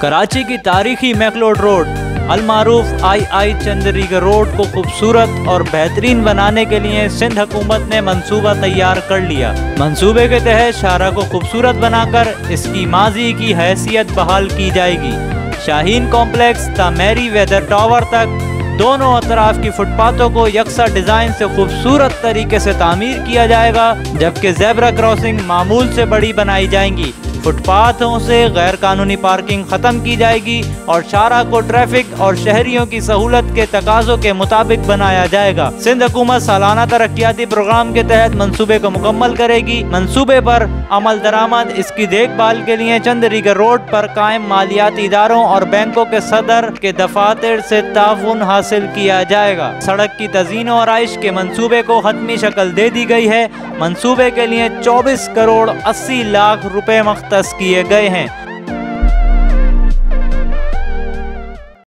कराची की तारीखी McLeod road अलमारूफ आई चंद्रीगढ़ रोड को खूबसूरत और बेहतरीन बनाने के लिए सिंध हुकूमत ने मंसूबा तैयार कर लिया। मंसूबे के तहत शाहरा को खूबसूरत बनाकर इसकी माजी की हैसियत बहाल की जाएगी। शाहीन कॉम्प्लेक्स तामेरी वेदर टावर तक दोनों अतराफ की फुटपाथों को यकसा डिजाइन से खूबसूरत तरीके से तामीर किया जाएगा, जबकि ज़ेब्रा क्रॉसिंग मामूल से बड़ी बनाई जाएंगी। फुटपाथों से गैर कानूनी पार्किंग खत्म की जाएगी और शाहरा को ट्रैफिक और शहरियों की सहूलत के तकाजों के मुताबिक बनाया जाएगा। सिंध हुकूमत सालाना तरक्याती प्रोग्राम के तहत मंसूबे को मुकम्मल करेगी। मंसूबे पर अमल दरामद इसकी देखभाल के लिए चंद्रीगढ़ रोड पर कायम मालियाती इदारों और बैंकों के सदर के दफातर से ताउन हासिल किया जाएगा। सड़क की तज़ीन और आइश के मंसूबे को हतमी शक्ल दे दी गई है। मंसूबे के लिए 24 करोड़ 80 लाख रुपए मख्तस किए गए हैं।